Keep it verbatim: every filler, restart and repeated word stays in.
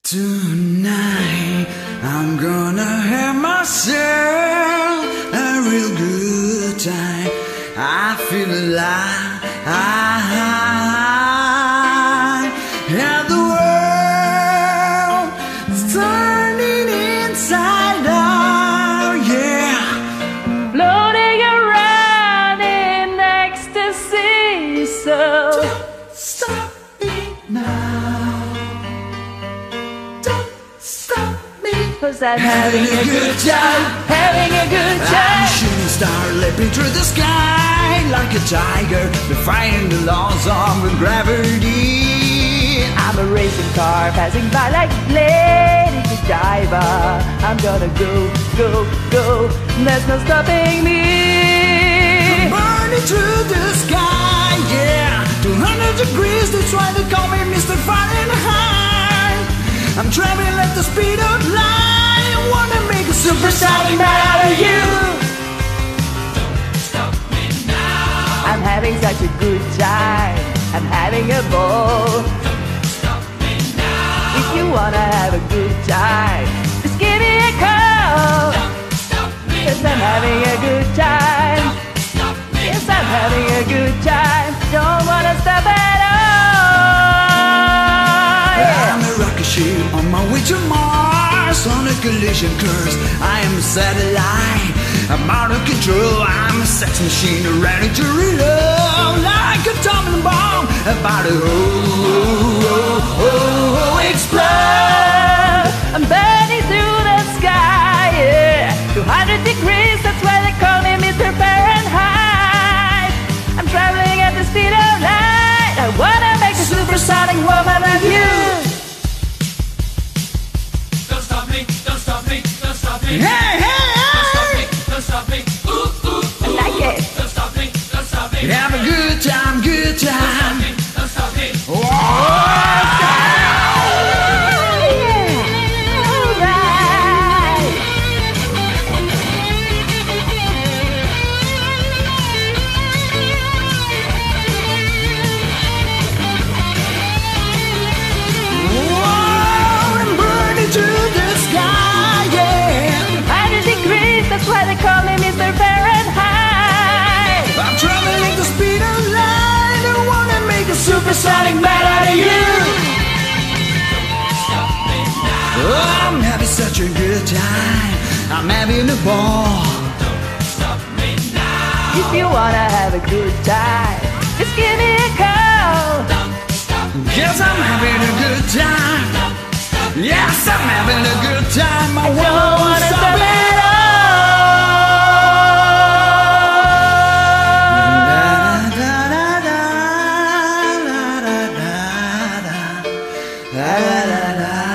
Tonight I'm gonna have myself a real good time. I feel alive. And the world's turning inside out, yeah. Floating around in ecstasy, so don't stop me now. Don't stop me. 'Cause I'm having a good time, having a good I'm a time. shooting star leaping through the sky like a tiger, defying the laws of gravity. I'm a racing car passing by like Lady Godiva. I'm gonna go, go, go. There's no stopping me. I'm burning through the sky, yeah. two hundred degrees, that's why they call me Mister Fahrenheit. I'm traveling at the speed of light. I wanna make a supersonic man out of you. I'm having such a good time, I'm having a ball. If you wanna have a good time, just give me a call. Cause I'm having a good time. Yes, I'm having a good time. Don't wanna stop at all. Yeah. I'm a rocket ship on my way to Mars, on a collision course. I am a satellite, I'm out of control. I'm a sex machine ready to reload, like a atomic bomb about to oh, oh, oh, oh, explode. I'm burning through the sky, yeah. two hundred degrees, that's why they call me Mister Fahrenheit. I'm traveling at the speed of light. I wanna make a supersonic woman of you. Don't stop me, don't stop me, don't stop me. Hey, hey, Don't stop hey! me, don't stop me. Ooh, ooh, ooh. I like it. Don't stop me, don't stop me. Have a good time, good Don't stop time. me, don't stop me. That's why they call me Mister Fahrenheit. I'm traveling the speed of light. I wanna make a supersonic man out of you. Oh, I'm having such a good time. I'm having a ball. If you wanna have a good time, just give me a call. Yes, I'm having a good time. Yes, I'm having a good time. I Don't won't wanna stop stop it. at all. La, la, la, la.